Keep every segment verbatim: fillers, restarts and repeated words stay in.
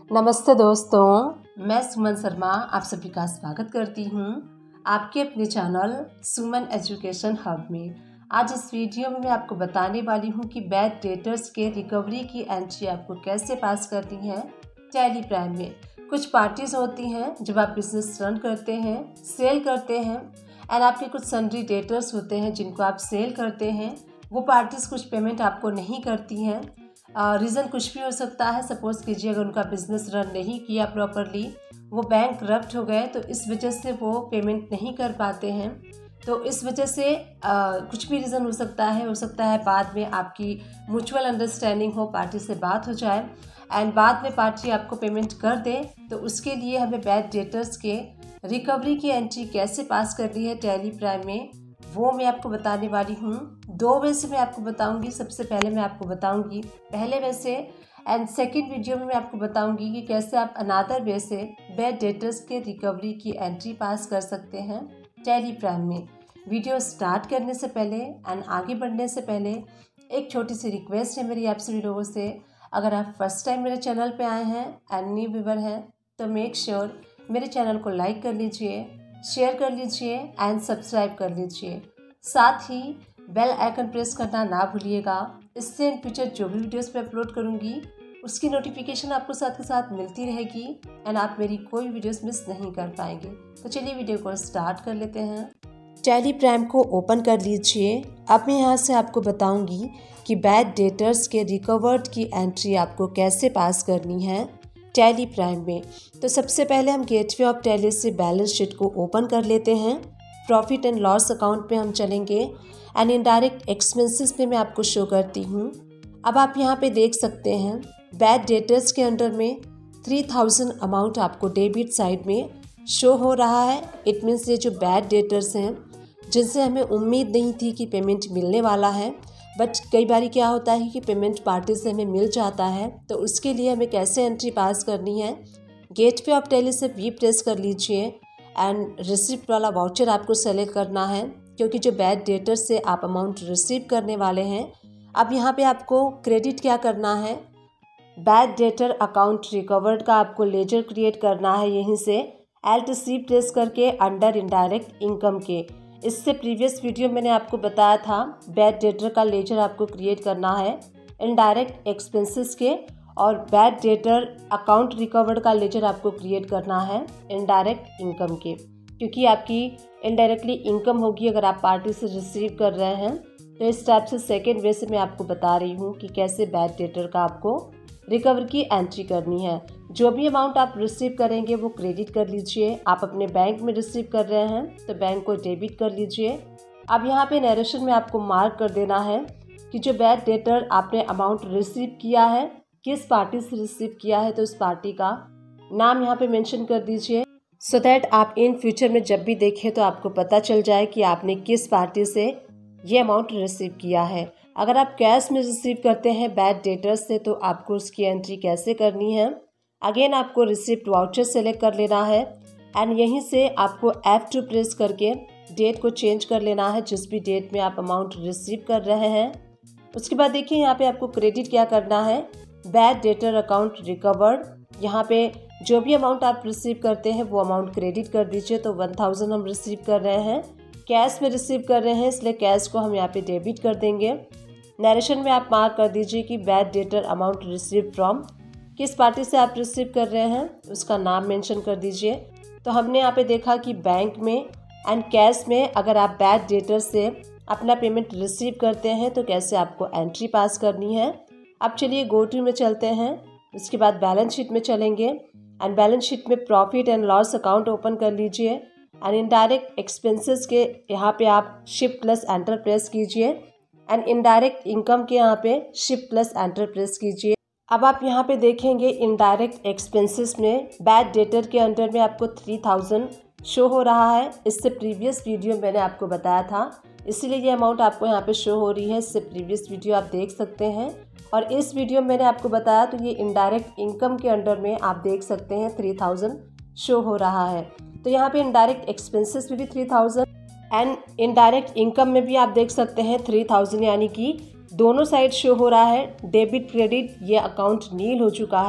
नमस्ते दोस्तों, मैं सुमन शर्मा आप सभी का स्वागत करती हूँ आपके अपने चैनल सुमन एजुकेशन हब में। आज इस वीडियो में मैं आपको बताने वाली हूँ कि बैड डेटर्स के रिकवरी की एंट्री आपको कैसे पास करनी है टैली प्राइम में। कुछ पार्टीज होती हैं जब आप बिजनेस रन करते हैं, सेल करते हैं, एंड आपके कुछ सन्ड्री डेटर्स होते हैं जिनको आप सेल करते हैं। वो पार्टीज कुछ पेमेंट आपको नहीं करती हैं। रीज़न uh, कुछ भी हो सकता है। सपोज़ कीजिए अगर उनका बिज़नेस रन नहीं किया प्रॉपरली, वो बैंक करप्ट हो गए, तो इस वजह से वो पेमेंट नहीं कर पाते हैं। तो इस वजह से uh, कुछ भी रीज़न हो सकता है। हो सकता है बाद में आपकी म्यूचुअल अंडरस्टैंडिंग हो, पार्टी से बात हो जाए एंड बाद में पार्टी आपको पेमेंट कर दे। तो उसके लिए हमें बैड डेटर्स के रिकवरी की एंट्री कैसे पास करनी है टैली प्राइम में, वो मैं आपको बताने वाली हूँ। दो वे से मैं आपको बताऊंगी। सबसे पहले मैं आपको बताऊंगी पहले वे से, एंड सेकंड वीडियो में मैं आपको बताऊंगी कि कैसे आप अनादर वे से बैड डेटर्स के रिकवरी की एंट्री पास कर सकते हैं टैली प्राइम में। वीडियो स्टार्ट करने से पहले एंड आगे बढ़ने से पहले एक छोटी सी रिक्वेस्ट है मेरी आप सभी लोगों से। अगर आप फर्स्ट टाइम मेरे चैनल पर आए हैं एंड न्यू व्यूअर हैं तो मेक श्योर मेरे चैनल को लाइक कर लीजिए, शेयर कर लीजिए एंड सब्सक्राइब कर लीजिए। साथ ही बेल आइकन प्रेस करना ना भूलिएगा। इससे इन फ्यूचर जो भी वीडियोस मैं अपलोड करूंगी उसकी नोटिफिकेशन आपको साथ के साथ मिलती रहेगी एंड आप मेरी कोई वीडियोस मिस नहीं कर पाएंगे। तो चलिए वीडियो को स्टार्ट कर लेते हैं। टैली प्राइम को ओपन कर लीजिए। अब मैं यहाँ से आपको बताऊंगी कि बैड डेटर्स के रिकवर्ड की एंट्री आपको कैसे पास करनी है टैली प्राइम में। तो सबसे पहले हम गेटवे ऑफ टैली से बैलेंस शीट को ओपन कर लेते हैं। प्रॉफिट एंड लॉस अकाउंट पे हम चलेंगे एंड इनडायरेक्ट एक्सपेंसेस पे मैं आपको शो करती हूँ। अब आप यहाँ पे देख सकते हैं बैड डेटर्स के अंडर में थ्री थाउजेंड अमाउंट आपको डेबिट साइड में शो हो रहा है। इट मीन्स ये जो बैड डेटर्स हैं जिनसे हमें उम्मीद नहीं थी कि पेमेंट मिलने वाला है, बट कई बार क्या होता है कि पेमेंट पार्टी से हमें मिल जाता है। तो उसके लिए हमें कैसे एंट्री पास करनी है, गेटवे ऑफ टैली से वी प्रेस कर लीजिए एंड रिसिप्ट वाला वाउचर आपको सेलेक्ट करना है, क्योंकि जो बैड डेटर से आप अमाउंट रिसीव करने वाले हैं। अब यहाँ पे आपको क्रेडिट क्या करना है, बैड डेटर अकाउंट रिकवर्ड का आपको लेजर क्रिएट करना है। यहीं से एल्ट सी प्रेस करके अंडर इनडायरेक्ट इनकम के, इससे प्रीवियस वीडियो मैंने आपको बताया था बैड डेटर का लेजर आपको क्रिएट करना है इनडायरेक्ट एक्सपेंसेस के, और बैड डेटर अकाउंट रिकवर्ड का लेजर आपको क्रिएट करना है इनडायरेक्ट इनकम के, क्योंकि आपकी इनडायरेक्टली इनकम होगी अगर आप पार्टी से रिसीव कर रहे हैं। तो इस टाइप से सेकेंड वे से मैं आपको बता रही हूँ कि कैसे बैड डेटर का आपको रिकवर की एंट्री करनी है। जो भी अमाउंट आप रिसीव करेंगे वो क्रेडिट कर लीजिए। आप अपने बैंक में रिसीव कर रहे हैं तो बैंक को डेबिट कर लीजिए। अब यहाँ पे नरेशन में आपको मार्क कर देना है कि जो बैड डेटर आपने अमाउंट रिसीव किया है किस पार्टी से रिसीव किया है, तो उस पार्टी का नाम यहाँ पे मेंशन कर दीजिए, सो दैट आप इन फ्यूचर में जब भी देखें तो आपको पता चल जाए कि आपने किस पार्टी से ये अमाउंट रिसीव किया है। अगर आप कैश में रिसीव करते हैं बैड डेटर्स से तो आपको उसकी एंट्री कैसे करनी है, अगेन आपको रिसिप्ट वाउचर सेलेक्ट कर लेना है एंड यहीं से आपको एफ टू प्रेस करके डेट को चेंज कर लेना है जिस भी डेट में आप अमाउंट रिसीव कर रहे हैं। उसके बाद देखिए यहाँ पे आपको क्रेडिट क्या करना है, बैड डेटर अकाउंट रिकवर्ड। यहाँ पे जो भी अमाउंट आप रिसीव करते हैं वो अमाउंट क्रेडिट कर दीजिए। तो वन थाउजेंड हम रिसीव कर रहे हैं, कैश में रिसीव कर रहे हैं, इसलिए कैश को हम यहाँ पे डेबिट कर देंगे। नरेशन में आप मार्क कर दीजिए कि bad debtor amount receive from, किस पार्टी से आप रिसीव कर रहे हैं उसका नाम मेंशन कर दीजिए। तो हमने यहाँ पे देखा कि बैंक में एंड कैश में अगर आप बैड डेटर से अपना पेमेंट रिसीव करते हैं तो कैसे आपको एंट्री पास करनी है। अब चलिए गो टू में चलते हैं। उसके बाद बैलेंस शीट में चलेंगे एंड बैलेंस शीट में profit and loss account open कर लीजिए एंड इनडायरेक्ट एक्सपेंसेस के यहाँ पे आप शिफ्ट प्लस एंटर प्रेस कीजिए एंड इनडायरेक्ट इनकम के यहाँ पे शिफ्ट प्लस एंटर प्रेस कीजिए। अब आप यहाँ पे देखेंगे इनडायरेक्ट एक्सपेंसेस में बैड डेटर के अंडर में आपको थ्री थाउजेंड शो हो रहा है। इससे प्रीवियस वीडियो मैंने आपको बताया था, इसीलिए ये अमाउंट आपको यहाँ पे शो हो रही है। इससे प्रीवियस वीडियो आप देख सकते हैं और इस वीडियो में मैंने आपको बताया तो ये इनडायरेक्ट इनकम के अंडर में आप देख सकते हैं थ्री थाउजेंड शो हो रहा है। तो यहाँ पे इनडायरेक्ट एक्सपेंसेस में भी three thousand and indirect income में भी आप देख सकते हैं थ्री थाउजेंड, यानी कि दोनों साइड शो हो रहा है। डेबिट क्रेडिट ये अकाउंट नील हो चुका है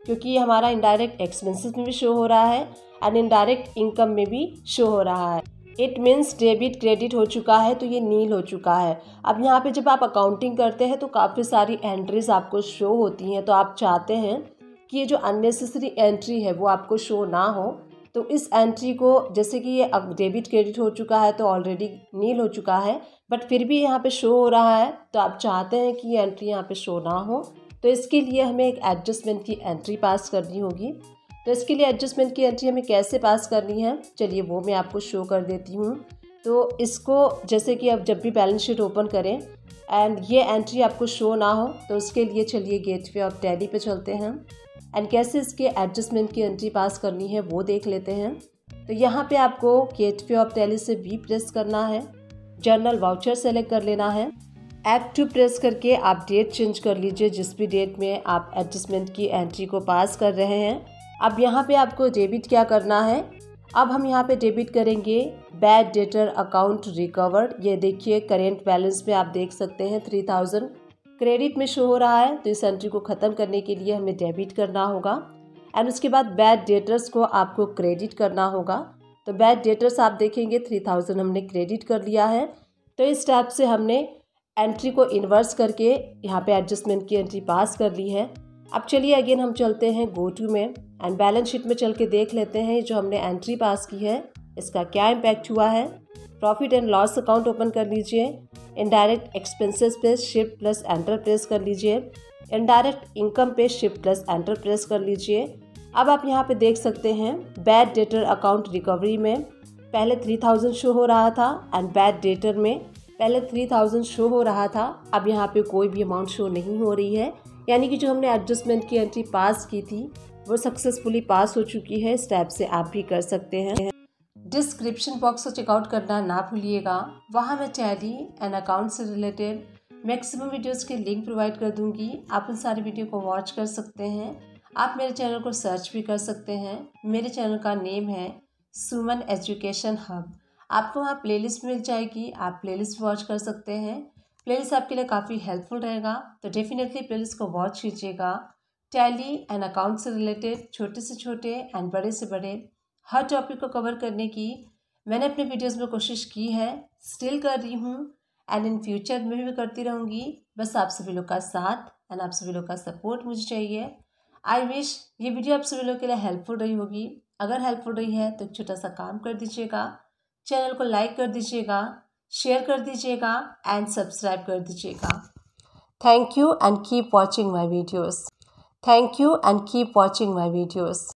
क्योंकि ये हमारा इनडायरेक्ट एक्सपेंसेस में भी शो हो रहा है एंड इनडायरेक्ट इनकम में भी शो हो रहा है। इट मीन्स डेबिट क्रेडिट हो चुका है, तो ये नील हो चुका है। अब यहाँ पे जब आप अकाउंटिंग करते हैं तो काफ़ी सारी एंट्रीज आपको शो होती हैं, तो आप चाहते हैं कि ये जो अननेसेसरी एंट्री है वो आपको शो ना हो। तो इस एंट्री को, जैसे कि ये अब डेबिट क्रेडिट हो चुका है तो ऑलरेडी नील हो चुका है, बट फिर भी यहाँ पे शो हो रहा है, तो आप चाहते हैं कि ये एंट्री यहाँ पे शो ना हो, तो इसके लिए हमें एक एडजस्टमेंट की एंट्री पास करनी होगी। तो इसके लिए एडजस्टमेंट की एंट्री हमें कैसे पास करनी है, चलिए वो मैं आपको शो कर देती हूँ। तो इसको, जैसे कि अब जब भी बैलेंस शीट ओपन करें एंड ये एंट्री आपको शो ना हो, तो उसके लिए चलिए गेटवे ऑफ टैली पे चलते हैं एंड कैसे इसके एडजस्टमेंट की एंट्री पास करनी है वो देख लेते हैं। तो यहाँ पे आपको गेटवे ऑफ टैली से बी प्रेस करना है, जर्नल वाउचर सेलेक्ट कर लेना है, एफ टू प्रेस करके आप डेट चेंज कर लीजिए जिस भी डेट में आप एडजस्टमेंट की एंट्री को पास कर रहे हैं। अब यहाँ पे आपको डेबिट क्या करना है, अब हम यहाँ पे डेबिट करेंगे बैड डेटर अकाउंट रिकवर्ड। ये देखिए करेंट बैलेंस में आप देख सकते हैं थ्री थाउजेंड क्रेडिट में शो हो रहा है, तो इस एंट्री को ख़त्म करने के लिए हमें डेबिट करना होगा एंड उसके बाद बैड डेटर्स को आपको क्रेडिट करना होगा। तो बैड डेटर्स आप देखेंगे थ्री थाउजेंड हमने क्रेडिट कर लिया है। तो इस स्टेप से हमने एंट्री को इन्वर्स करके यहाँ पे एडजस्टमेंट की एंट्री पास कर ली है। अब चलिए अगेन हम चलते हैं गो टू में एंड बैलेंस शीट में चल के देख लेते हैं जो हमने एंट्री पास की है इसका क्या इम्पैक्ट हुआ है। Profit and loss account open कर लीजिए, इनडायरेक्ट एक्सपेंसेस पे शिफ्ट प्लस एंटर प्रेस कर लीजिए, इनडायरेक्ट इनकम पे शिफ्ट प्लस एंटर प्रेस कर लीजिए। अब आप यहाँ पे देख सकते हैं बैड डेटर अकाउंट रिकवरी में पहले थ्री थाउजेंड शो हो रहा था एंड बैड डेटर में पहले थ्री थाउजेंड शो हो रहा था, अब यहाँ पे कोई भी अमाउंट शो नहीं हो रही है, यानी कि जो हमने एडजस्टमेंट की एंट्री पास की थी वो सक्सेसफुली पास हो चुकी है। स्टेप से आप भी कर सकते हैं। डिस्क्रिप्शन बॉक्स को चेकआउट करना ना भूलिएगा, वहाँ मैं टैली एंड अकाउंट से रिलेटेड मैक्सिमम वीडियोस के लिंक प्रोवाइड कर दूंगी, आप उन सारे वीडियो को वॉच कर सकते हैं। आप मेरे चैनल को सर्च भी कर सकते हैं, मेरे चैनल का नेम है सुमन एजुकेशन हब। आपको वहाँ प्लेलिस्ट मिल जाएगी, आप प्लेलिस्ट वॉच कर सकते हैं। प्लेलिस्ट आपके लिए काफ़ी हेल्पफुल रहेगा, तो डेफिनेटली प्लेलिस्ट को वॉच कीजिएगा। टैली एंड अकाउंट से रिलेटेड छोटे से छोटे एंड बड़े से बड़े हर टॉपिक को कवर करने की मैंने अपने वीडियोस में कोशिश की है, स्टिल कर रही हूँ एंड इन फ्यूचर में भी करती रहूँगी। बस आप सभी लोग का साथ एंड आप सभी लोग का सपोर्ट मुझे चाहिए। आई विश ये वीडियो आप सभी लोग के लिए हेल्पफुल रही होगी। अगर हेल्पफुल रही है तो एक छोटा सा काम कर दीजिएगा, चैनल को लाइक कर दीजिएगा, शेयर कर दीजिएगा एंड सब्सक्राइब कर दीजिएगा। Thank you and keep watching my videos. Thank you and keep watching my videos.